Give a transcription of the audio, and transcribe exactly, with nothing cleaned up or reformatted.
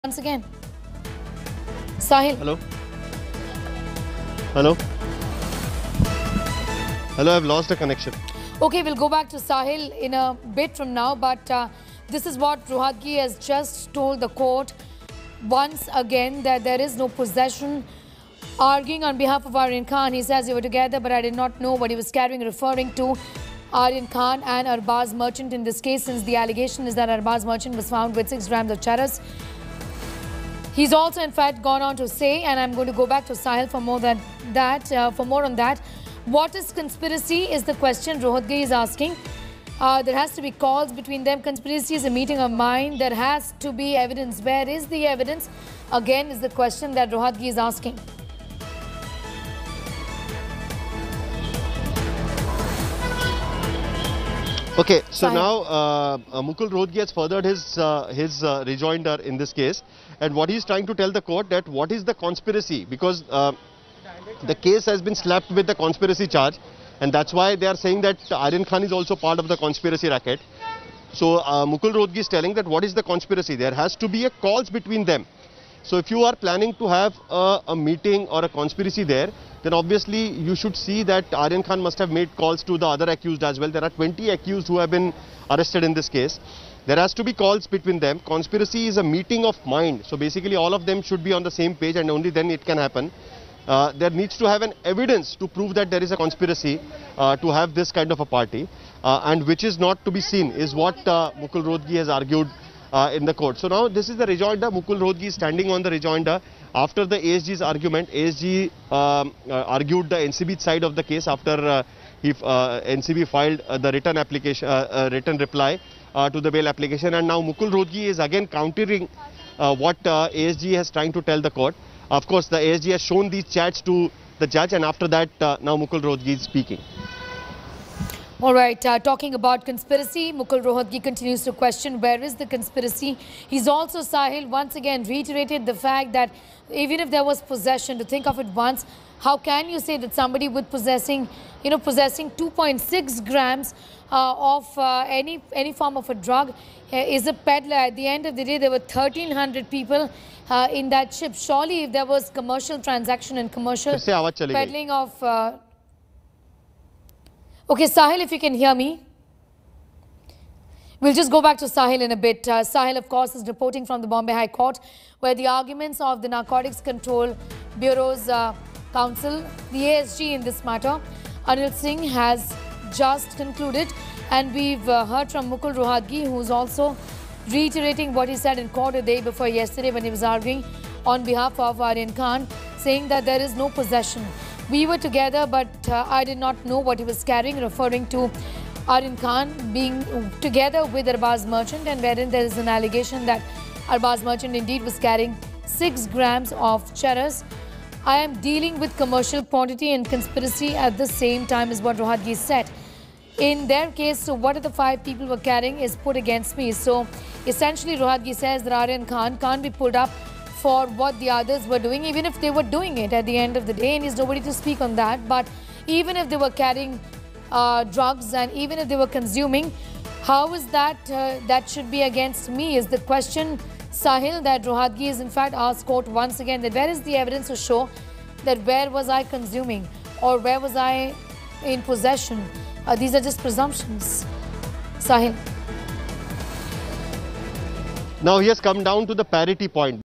Once again. Sahil. Hello. Hello. Hello, I've lost the connection. Okay, we'll go back to Sahil in a bit from now, but uh, this is what Rohatgi has just told the court once again, that there is no possession. Arguing on behalf of Aryan Khan, he says they were together, but I did not know what he was carrying, referring to Aryan Khan and Arbaz Merchant in this case, since the allegation is that Arbaz Merchant was found with six grams of charas. He's also, in fact, gone on to say, and I'm going to go back to Sahil for more than that, uh, for more on that. What is conspiracy is the question Rohatgi is asking. Uh, there has to be calls between them. Conspiracy is a meeting of mind. There has to be evidence. Where is the evidence? Again, is the question that Rohatgi is asking. Okay, so Sahil. now uh, uh, Mukul Rohatgi has furthered his uh, his uh, rejoinder in this case, and what he's trying to tell the court that what is the conspiracy, because uh, the case has been slapped with the conspiracy charge, and that's why they are saying that Aryan Khan is also part of the conspiracy racket. So uh, Mukul Rohatgi is telling that what is the conspiracy? There has to be a calls between them. So if you are planning to have a, a meeting or a conspiracy there, then obviously you should see that Aryan Khan must have made calls to the other accused as well. There are twenty accused who have been arrested in this case. There has to be calls between them. Conspiracy is a meeting of mind. So basically all of them should be on the same page, and only then it can happen. Uh, there needs to have an evidence to prove that there is a conspiracy uh, to have this kind of a party, uh, and which is not to be seen, is what uh, Mukul Rohatgi has argued Uh, in the court. So now this is the rejoinder. Mukul Rohatgi is standing on the rejoinder after the A S G's argument. A S G um, uh, argued the N C B side of the case after uh, he, uh, N C B filed uh, the written application, uh, uh, written reply uh, to the bail application, and now Mukul Rohatgi is again countering uh, what uh, A S G has trying to tell the court. Of course, the A S G has shown these chats to the judge, and after that, uh, now Mukul Rohatgi is speaking. All right, uh, talking about conspiracy, Mukul Rohatgi continues to question where is the conspiracy. He's also, Sahil, once again reiterated the fact that even if there was possession, to think of it once, how can you say that somebody with possessing, you know, possessing two point six grams uh, of uh, any any form of a drug uh, is a peddler? At the end of the day, there were thirteen hundred people uh, in that ship. Surely, if there was commercial transaction and commercial peddling of... Uh, Okay, Sahil, if you can hear me. We'll just go back to Sahil in a bit. Uh, Sahil, of course, is reporting from the Bombay High Court, where the arguments of the Narcotics Control Bureau's uh, counsel, the A S G in this matter, Anil Singh, has just concluded. And we've uh, heard from Mukul Rohatgi, who's also reiterating what he said in court the day before yesterday when he was arguing on behalf of Aryan Khan, saying that there is no possession. We were together, but uh, I did not know what he was carrying, referring to Aryan Khan being together with Arbaz Merchant, and wherein there is an allegation that Arbaz Merchant indeed was carrying six grams of charas. I am dealing with commercial quantity and conspiracy at the same time, is what Rohatgi said. In their case, so what are the five people were carrying is put against me. So essentially, Rohatgi says that Aryan Khan can't be pulled up for what the others were doing, even if they were doing it at the end of the day, and he's nobody to speak on that. But even if they were carrying uh, drugs, and even if they were consuming, how is that uh, that should be against me, is the question, Sahil, that Rohatgi is in fact asked court once again, that where is the evidence to show that where was I consuming or where was I in possession? Uh, these are just presumptions. Sahil. Now he has come down to the parity point.